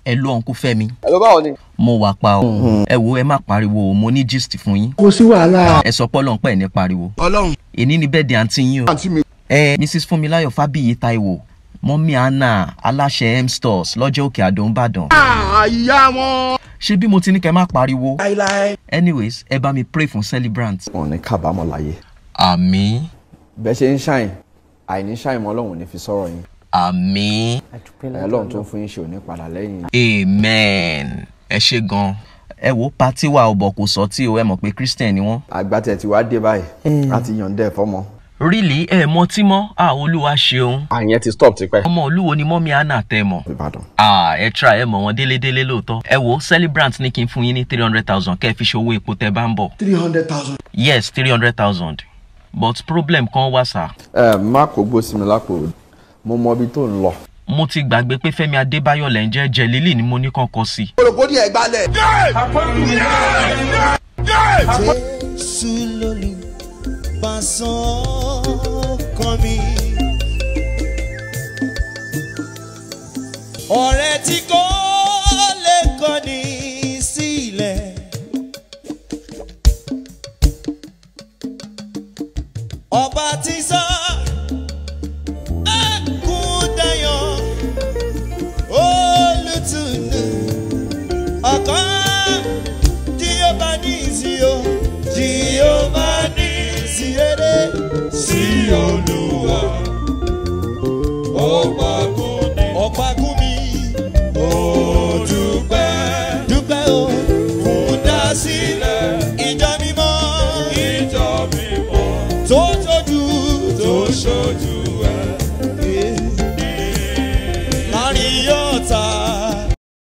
Hello Uncle Femi. Hello báwo ni? Mo wà pa o. Ẹ wo ẹ má pariwo, mo ní gist fún yín. Kò sí wàhálà. Ẹ sọ pé Ọlọ́run pé ní pariwo. Ọlọ́run. Èní ni birthday àǹtí yín o. Àǹtí mi. Mrs. Funmilayo Fábíyì Táíwò. Mọ́mí Anna aláṣẹ M Stores lọ́jọ́ Òkè Àdó Ìbàdàn. Ìyá wọn. Ṣé bí mo ti ní kẹ́ má pariwo? Láíláí. Anyways, ẹ bá mi pray fún celebrant. Wọ́n ní kábàámọ̀ láyé. Àmín. Bẹ́ẹ̀ ṣe ń ṣàìn, àìní ṣàìn mọ́ Ọlọ́run ní fi sọ̀rọ̀ yín. Àmín. Ọlọ́run tó ń fún yín ṣe ò ní padà lẹ́yìn. Amen. Ẹ ṣé gan. Ẹ wo party wa ọ̀bọ̀ kò sọ tí o ẹ mọ̀ pé Christian ni wọ́n. Àgbàtẹ̀ tí wàá dé báyìí láti yànjẹ́ fọ́mọ. Really ẹ mọ̀ tí mọ́ Olúwa ṣeun. Àyẹn ti stop tipẹ́. Ọmọ Olúwo ni mọ́mí Anna tẹ́ mọ̀. Ìbàdàn. Ẹ try ẹ mọ̀ wọn délédélé lóòótọ́. Ẹ wo celebrant ní kí n fún yín ní 300,000 kẹ́ ẹ fi ṣòwò epo tẹ́ bá ń bọ̀. 300,000. Yes, 300,000. But problem kan wà sá. Má kó gbó sí mi lápò. Mo mọ ibi tó ń lọ. Mo ti gbàgbé pé Femi Adebayo lẹ́ ń jẹ́ Jẹ̀lílì ni mo ní kàn kọ sí. Olùkọ́ni ẹ̀ gbalẹ̀. Jésù lolùbásàn kan mi. Ọ̀rẹ́ tí kò